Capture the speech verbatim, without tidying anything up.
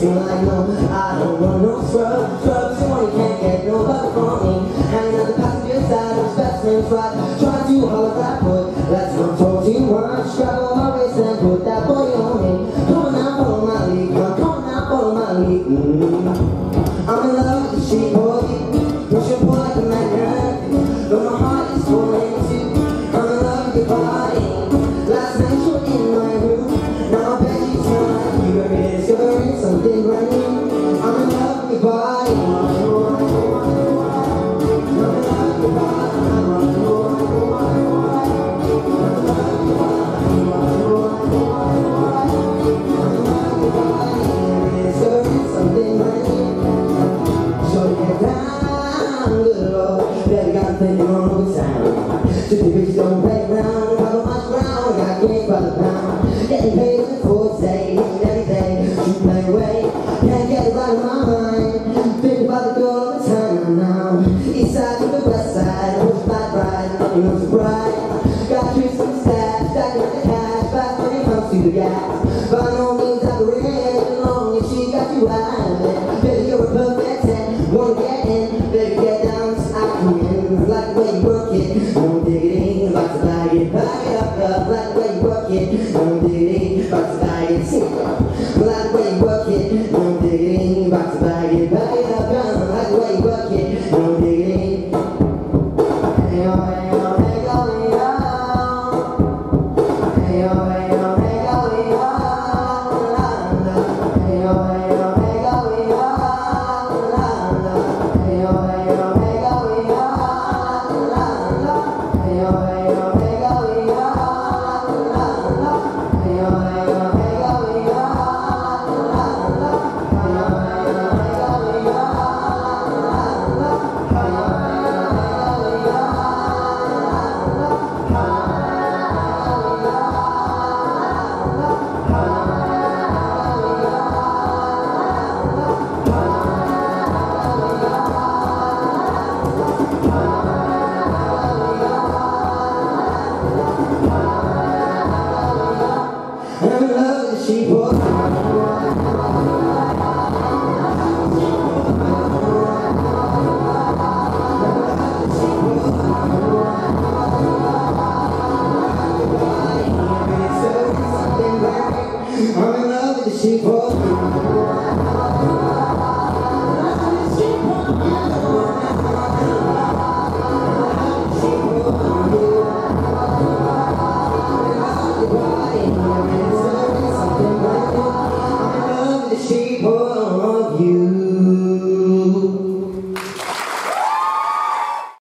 Seem like no, I don't want no scrub. Scrub, someone can't get no love from me. Hanging out the passenger side of his best friend's ride. Try to holler that boy, let's not talk too much. Grab on my waist and put that boy on me. Come on now, follow my lead. Come, come on now, follow my lead. Mm-hmm. I'm in love with the sheep boy. Push your boy like a magnet. But my heart is falling too. I'm in love with your body. Last night you were in my room. Now I bet you smell like you were discovering something brand new. I'm in love with your body. I'm in love with your body. Just because you don't play around, cover much ground, got games by the pound. Getting paid in the court day, every day, you play away. Can't get it right in my mind. Think about the girl all the time now. East side to the west side, push back right, nothing looks bright. Got trees from the stash, stacking up the cash, fast when it comes to the gas. By no means I'm rich, as long as she got you out. Baby, you're a perfect ten, wanna get in, baby, get down, I come in, like the way you work it. No diggity, about to bag it, bag it up, up, like the way you work it. No diggity, about to bag it, sing it up, like the way you work it. No diggity, about to bag it, bag it up, up, like the way you work it. No diggity. Hey, oh, hey, oh, hey, oh, hey, oh. Hey, oh, hey, oh, hey, oh, hey, oh. Hey, oh, hey, oh, hey, oh, hey, oh. Hey, oh, hey, oh, hey, oh, hey, oh. I'm in love with the sheep boy.